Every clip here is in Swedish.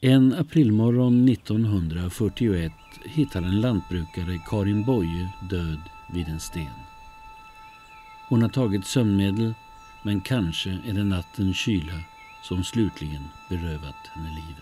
En aprilmorgon 1941 hittar en lantbrukare Karin Boye död vid en sten. Hon har tagit sömnmedel, men kanske är det nattens kyla som slutligen berövat henne livet.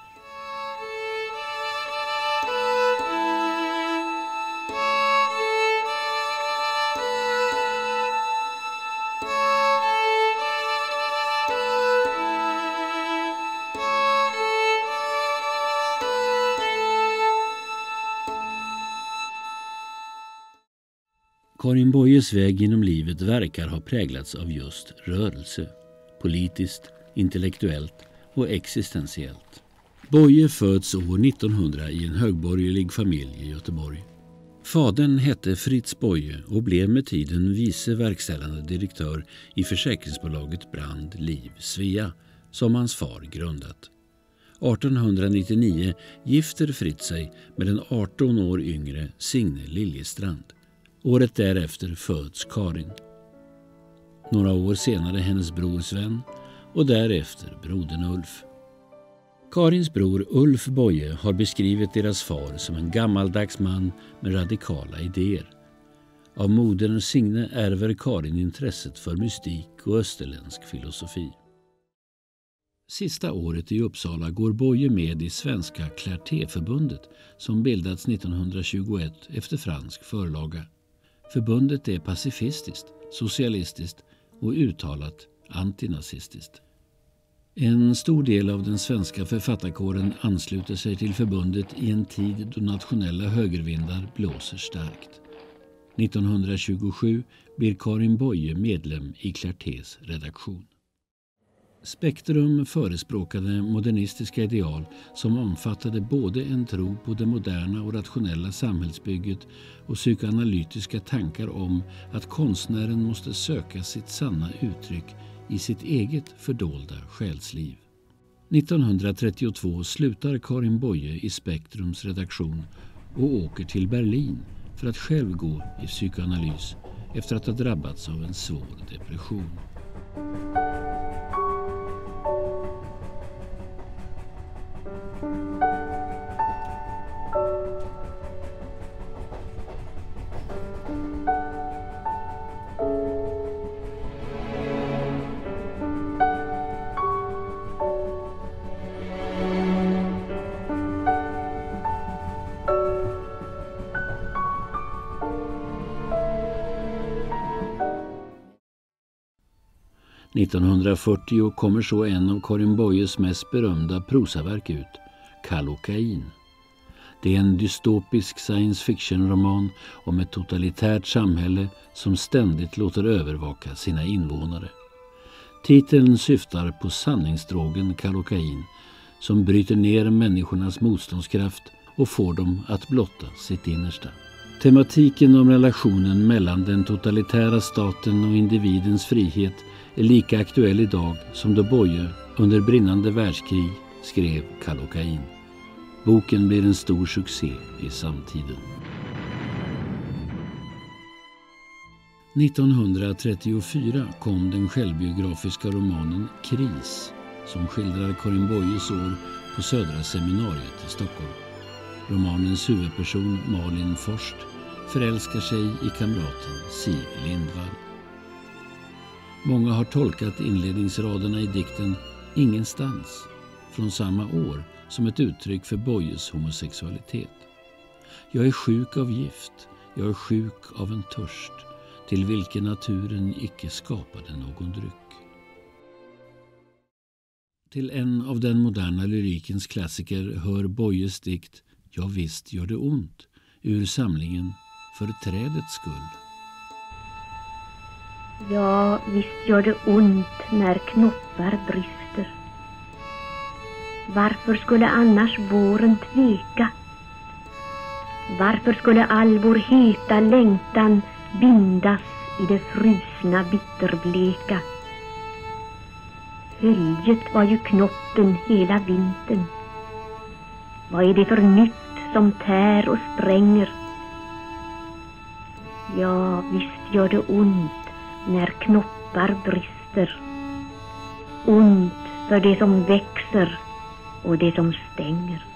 Karin Boyes väg genom livet verkar ha präglats av just rörelse, politiskt, intellektuellt och existentiellt. Boye föds år 1900 i en högborgerlig familj i Göteborg. Fadern hette Fritz Boye och blev med tiden vice verkställande direktör i försäkringsbolaget Brand Liv Svea, som hans far grundat. 1899 gifter Fritz sig med den 18 år yngre Signe Liljestrand. Året därefter föds Karin. Några år senare hennes bror Sven och därefter brodern Ulf. Karins bror Ulf Boye har beskrivit deras far som en gammaldags man med radikala idéer. Av modern Signe ärver Karin intresset för mystik och österländsk filosofi. Sista året i Uppsala går Boye med i Svenska Clarté-förbundet som bildats 1921 efter fransk förlaga. Förbundet är pacifistiskt, socialistiskt och uttalat antinazistiskt. En stor del av den svenska författarkåren ansluter sig till förbundet i en tid då nationella högervindar blåser starkt. 1927 blir Karin Boye medlem i Clartés redaktion. Spektrum förespråkade modernistiska ideal som omfattade både en tro på det moderna och rationella samhällsbygget och psykoanalytiska tankar om att konstnären måste söka sitt sanna uttryck i sitt eget fördolda själsliv. 1932 slutar Karin Boye i Spektrums redaktion och åker till Berlin för att själv gå i psykoanalys efter att ha drabbats av en svår depression. — 1940 kommer så en av Karin Boyes mest berömda prosaverk ut, Kallocain. Det är en dystopisk science fiction-roman om ett totalitärt samhälle som ständigt låter övervaka sina invånare. Titeln syftar på sanningsdrogen Kallocain som bryter ner människornas motståndskraft och får dem att blotta sitt innersta. Tematiken om relationen mellan den totalitära staten och individens frihet är lika aktuell idag som då Boye under brinnande världskrig skrev Kallocain. Boken blir en stor succé i samtiden. 1934 kom den självbiografiska romanen Kris som skildrar Karin Boyes år på Södra seminariet i Stockholm. Romanens huvudperson Malin Forst förälskar sig i kamraten Siv Lindvall. Många har tolkat inledningsraderna i dikten Ingenstans från samma år som ett uttryck för Boyes homosexualitet. Jag är sjuk av gift, jag är sjuk av en törst, till vilken naturen icke skapade någon dryck. Till en av den moderna lyrikens klassiker hör Boyes dikt Ja visst gör det ont, ur samlingen För trädets skull. Ja, visst gör det ont när knoppar brister. Varför skulle annars våren tveka? Varför skulle all vår heta längtan bindas i det frusna bitterbleka? Höljet var ju knoppen hela vintern. Vad är det för nytt som tär och spränger? Ja, visst gör det ont när knoppar brister. Ont för det som växer och det som stänger.